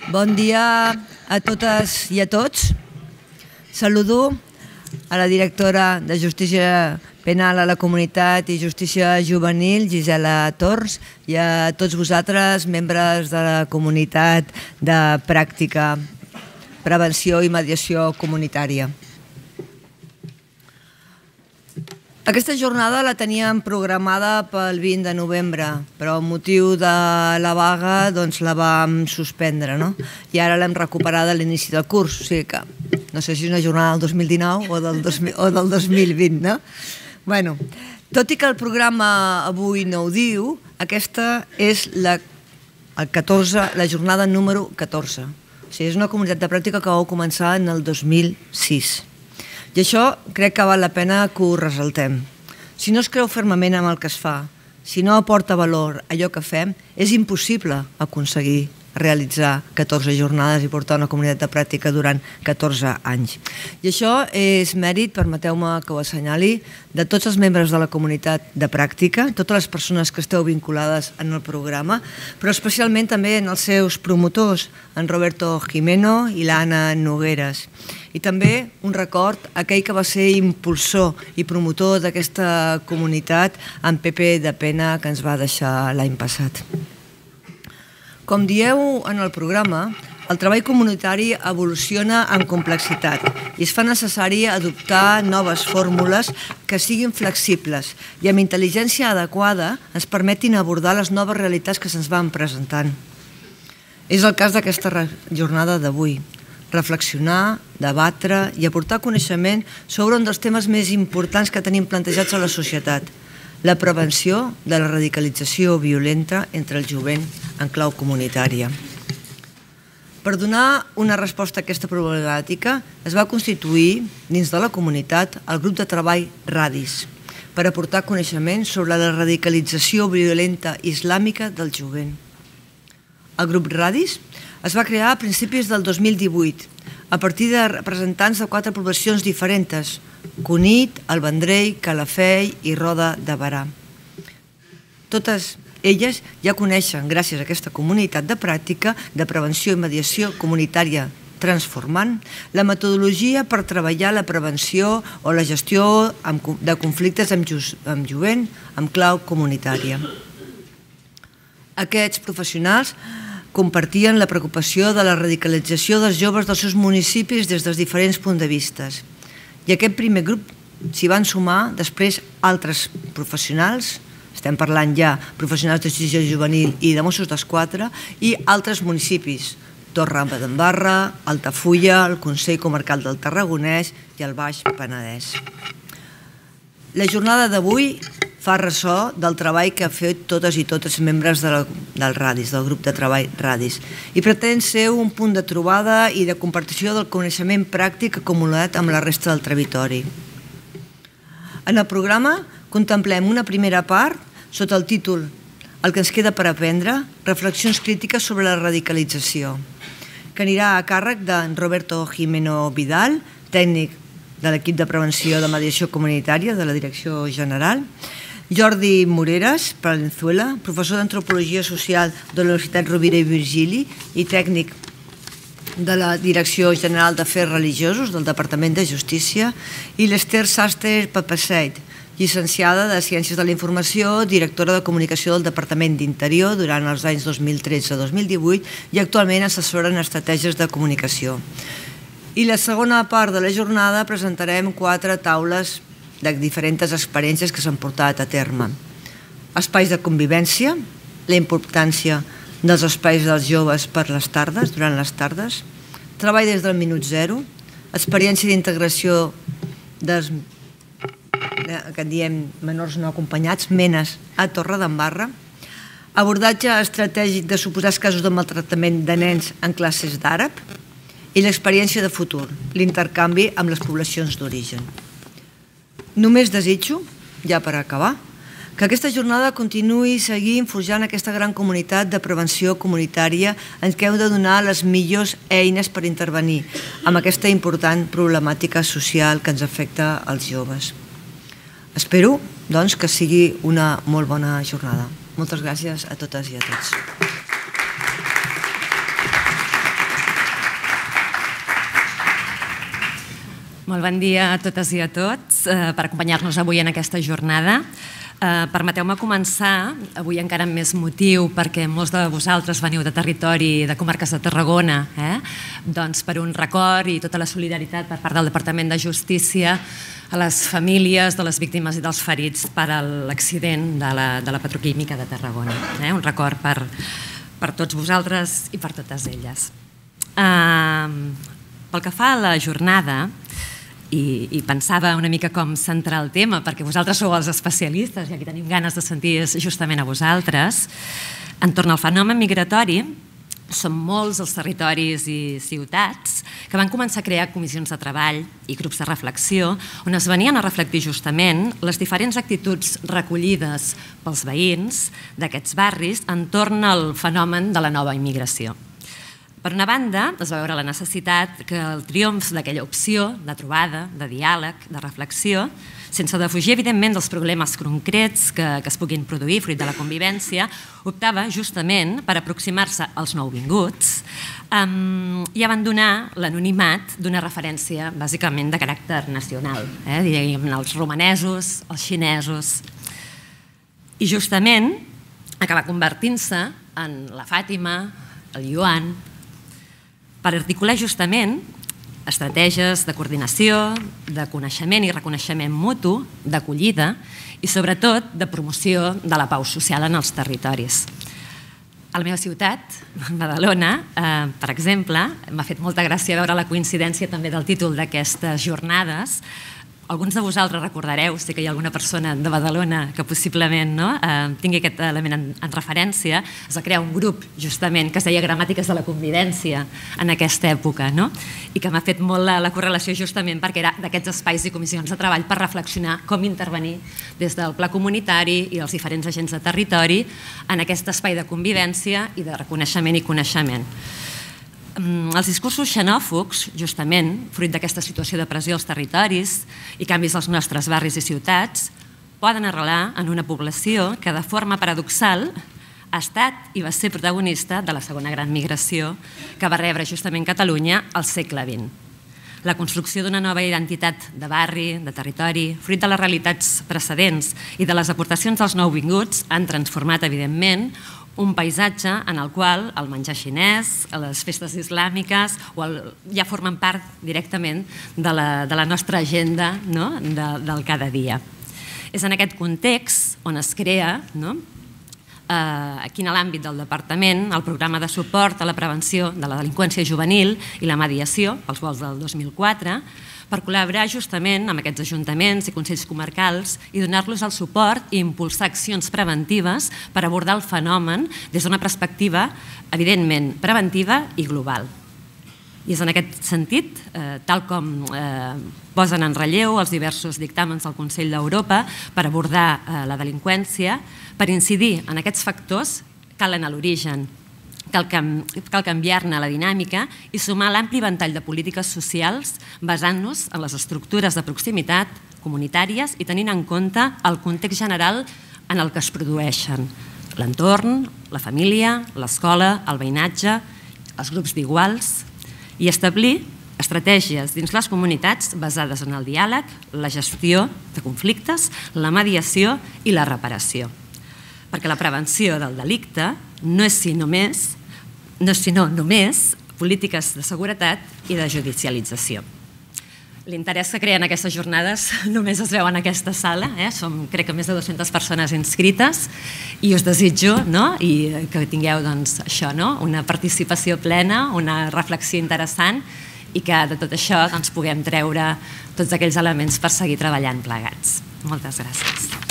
Bon dia a totes i a tots. Saludo a la directora de Justícia Penal a la Comunitat i Justícia Juvenil, Gisela Tors, i a tots vosaltres, membres de la Comunitat de Pràctica, Prevenció i Mediació Comunitària. Aquesta jornada la teníem programada pel 20 de novembre, però amb motiu de la vaga la vam suspendre, i ara l'hem recuperada a l'inici del curs, o sigui que no sé si és una jornada del 2019 o del 2020, no? Bé, tot i que el programa avui no ho diu, aquesta és la jornada número 14. O sigui, és una comunitat de pràctica que va començar en el 2006. I això crec que val la pena que ho ressaltem. Si no es creu fermament amb el que es fa, si no aporta valor a allò que fem, és impossible aconseguir realitzar 14 jornades i portar una comunitat de pràctica durant 14 anys. I això és mèrit, permeteu-me que ho assenyali, de tots els membres de la comunitat de pràctica, totes les persones que esteu vinculades en el programa, però especialment també en els seus promotors, en Roberto Jimeno i l'Anna Nogueres. I també un record a aquell que va ser impulsor i promotor d'aquesta comunitat, en Pepe de Pena, que ens va deixar l'any passat. Com dieu en el programa, el treball comunitari evoluciona en complexitat i es fa necessari adoptar noves fórmules que siguin flexibles i amb intel·ligència adequada ens permetin abordar les noves realitats que se'ns van presentant. És el cas d'aquesta jornada d'avui. Reflexionar, debatre i aportar coneixement sobre un dels temes més importants que tenim plantejats a la societat, la prevenció de la radicalització violenta entre el jovent en clau comunitària. Per donar una resposta a aquesta problemàtica es va constituir dins de la comunitat el grup de treball RADIS per aportar coneixement sobre la radicalització violenta islàmica del jovent. El grup RADIS es va crear a principis del 2018 a partir de representants de 4 poblacions diferents: Cunit, El Vendrell, Calafell i Roda de Berà. Totes elles ja coneixen, gràcies a aquesta comunitat de pràctica de prevenció i mediació comunitària transformant, la metodologia per treballar la prevenció o la gestió de conflictes amb jovent amb clau comunitària. Aquests professionals compartien la preocupació de la radicalització dels joves dels seus municipis des dels diferents punts de vista. I a aquest primer grup s'hi van sumar després altres professionals, estem parlant ja professionals de justícia juvenil i de Mossos d'Esquadra, i altres municipis, Torredembarra, Altafulla, el Consell Comarcal del Tarragonès i el Baix Penedès. La jornada d'avui fa ressò del treball que han fet totes i tots els membres del RADIS, del grup de treball RADIS, i pretén ser un punt de trobada i de compartició del coneixement pràctic acumulat amb la resta del territori. En el programa contemplem una primera part sota el títol El que ens queda per aprendre, reflexions crítiques sobre la radicalització, que anirà a càrrec d'en Roberto Jimeno Vidal, tècnic de l'equip de prevenció de mediació comunitària de la Direcció General, Jordi Moreras, Palenzuela, professor d'Antropologia Social de la Universitat Rovira i Virgili i tècnic de la Direcció General d'Afers Religiosos del Departament de Justícia, i l'Ester Sastre Papaseit, llicenciada de Ciències de la Informació, directora de Comunicació del Departament d'Interior durant els anys 2013-2018 i actualment assessora en estratègies de comunicació. I la segona part de la jornada presentarem 4 taules de diferents experiències que s'han portat a terme. Espais de convivència, la importància dels espais dels joves per les tardes, durant les tardes, treball des del minut zero, experiència d'integració dels que en diem menors no acompanyats, menes, a Torredembarra, abordatge estratègic de suposats casos de maltractament de nens en classes d'àrab i l'experiència de futur, l'intercanvi amb les poblacions d'origen. Només desitjo, ja per acabar, que aquesta jornada continuï seguint forjant aquesta gran comunitat de prevenció comunitària en què heu de donar les millors eines per intervenir amb aquesta important problemàtica social que ens afecta als joves. Espero, doncs, que sigui una molt bona jornada. Moltes gràcies a totes i a tots. Molt bon dia a totes i a tots per acompanyar-nos avui en aquesta jornada. Permeteu-me començar, avui encara amb més motiu, perquè molts de vosaltres veniu de territori de comarques de Tarragona, doncs per un record i tota la solidaritat per part del Departament de Justícia a les famílies de les víctimes i dels ferits per l'accident de la petroquímica de Tarragona. Un record per tots vosaltres i per totes elles. Pel que fa a la jornada, i pensava una mica com centrar el tema, perquè vosaltres sou els especialistes i aquí tenim ganes de sentir justament a vosaltres, entorn al fenomen migratori, són molts els territoris i ciutats que van començar a crear comissions de treball i grups de reflexió on es venien a reflectir justament les diferents actituds recollides pels veïns d'aquests barris entorn al fenomen de la nova immigració. Per una banda, es va veure la necessitat que el triomf d'aquella opció de trobada, de diàleg, de reflexió, sense defugir, evidentment, dels problemes concrets que es puguin produir fruit de la convivència, optava justament per aproximar-se als nouvinguts i abandonar l'anonimat d'una referència bàsicament de caràcter nacional, diguem els romanesos, els xinesos. I justament acabar convertint-se en la Fàtima, el Joan, per articular justament estratègies de coordinació, de coneixement i reconeixement mutu, d'acollida i sobretot de promoció de la pau social en els territoris. A la meva ciutat, Badalona, per exemple, m'ha fet molta gràcia veure la coincidència també del títol d'aquestes jornades. Alguns de vosaltres recordareu, sé que hi ha alguna persona de Badalona que possiblement tingui aquest element en referència, es va crear un grup justament que es deia Gramàtiques de la Convivència en aquesta època i que m'ha fet molt la correlació justament perquè era d'aquests espais i comissions de treball per reflexionar com intervenir des del pla comunitari i dels diferents agents de territori en aquest espai de convivència i de reconeixement i coneixement. Els discursos xenòfobs, justament, fruit d'aquesta situació de pressió als territoris i canvis als nostres barris i ciutats, poden arrelar en una població que, de forma paradoxal, ha estat i va ser protagonista de la segona gran migració que va rebre justament Catalunya al segle XX. La construcció d'una nova identitat de barri, de territori, fruit de les realitats precedents i de les aportacions dels nouvinguts han transformat, evidentment, un paisatge en el qual el menjar xinès, les festes islàmiques ja formen part directament de la nostra agenda del cada dia. És en aquest context on es crea, aquí en l'àmbit del Departament, el programa de suport a la prevenció de la delinqüència juvenil i la mediació, pels vols del 2004, per col·laborar justament amb aquests ajuntaments i consells comarcals i donar-los el suport i impulsar accions preventives per abordar el fenomen des d'una perspectiva, evidentment, preventiva i global. I és en aquest sentit, tal com posen en relleu els diversos dictàmens del Consell d'Europa per abordar la delinqüència, per incidir en aquests factors cal anar a l'origen, cal canviar-ne la dinàmica i sumar l'ampli ventall de polítiques socials basant-nos en les estructures de proximitat comunitàries i tenint en compte el context general en el que es produeixen, l'entorn, la família, l'escola, el veïnatge, els grups d'iguals, i establir estratègies dins les comunitats basades en el diàleg, la gestió de conflictes, la mediació i la reparació. Perquè la prevenció del delicte no és sinó només polítiques de seguretat i de judicialització. L'interès que creen aquestes jornades només es veu en aquesta sala, som crec que més de 200 persones inscrites i us desitjo que tingueu una participació plena, una reflexió interessant i que de tot això puguem treure tots aquells elements per seguir treballant plegats. Moltes gràcies.